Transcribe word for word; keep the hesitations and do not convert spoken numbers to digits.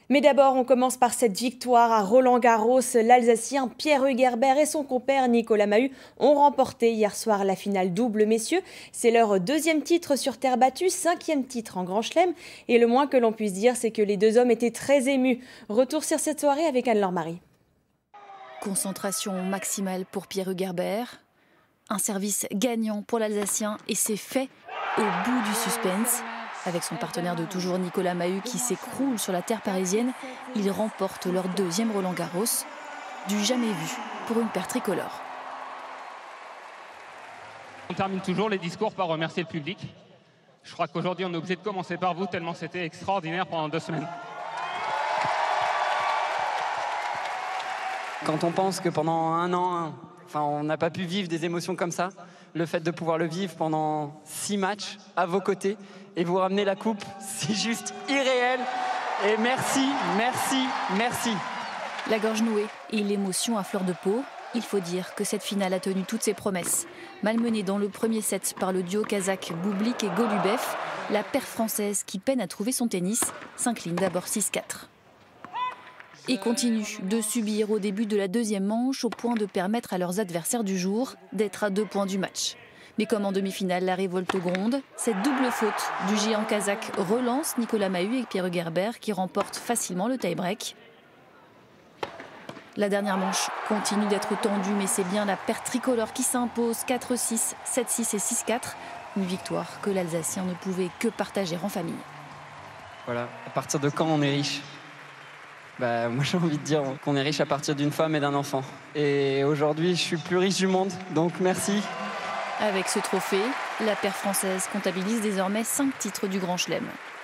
Mais d'abord, on commence par cette victoire à Roland-Garros. L'Alsacien Pierre Hugerbert et son compère Nicolas Mahut ont remporté hier soir la finale double messieurs. C'est leur deuxième titre sur terre battue, cinquième titre en Grand Chelem. Et le moins que l'on puisse dire, c'est que les deux hommes étaient très émus. Retour sur cette soirée avec Anne-Laure Marie. Concentration maximale pour Pierre Hugerbert. Un service gagnant pour l'Alsacien et c'est fait au bout du suspense. Avec son partenaire de toujours Nicolas Mahut qui s'écroule sur la terre parisienne, ils remportent leur deuxième Roland-Garros. Du jamais vu pour une paire tricolore. On termine toujours les discours par remercier le public. Je crois qu'aujourd'hui on est obligé de commencer par vous tellement c'était extraordinaire pendant deux semaines. Quand on pense que pendant un an, enfin, on n'a pas pu vivre des émotions comme ça, le fait de pouvoir le vivre pendant six matchs à vos côtés et vous ramener la coupe, c'est juste irréel. Et merci, merci, merci. La gorge nouée et l'émotion à fleur de peau. Il faut dire que cette finale a tenu toutes ses promesses. Malmenée dans le premier set par le duo kazakh Bublik et Golubev, la paire française qui peine à trouver son tennis s'incline d'abord six quatre. Et continue de subir au début de la deuxième manche au point de permettre à leurs adversaires du jour d'être à deux points du match. Mais comme en demi-finale, la révolte gronde, cette double faute du géant kazakh relance Nicolas Mahut et Pierre Hugerbert qui remportent facilement le tie-break. La dernière manche continue d'être tendue, mais c'est bien la paire tricolore qui s'impose quatre six, sept six et six quatre. Une victoire que l'Alsacien ne pouvait que partager en famille. Voilà, à partir de quand on est riche ? Bah, moi j'ai envie de dire qu'on est riche à partir d'une femme et d'un enfant. Et aujourd'hui, je suis le plus riche du monde, donc merci. Avec ce trophée, la paire française comptabilise désormais cinq titres du Grand Chelem.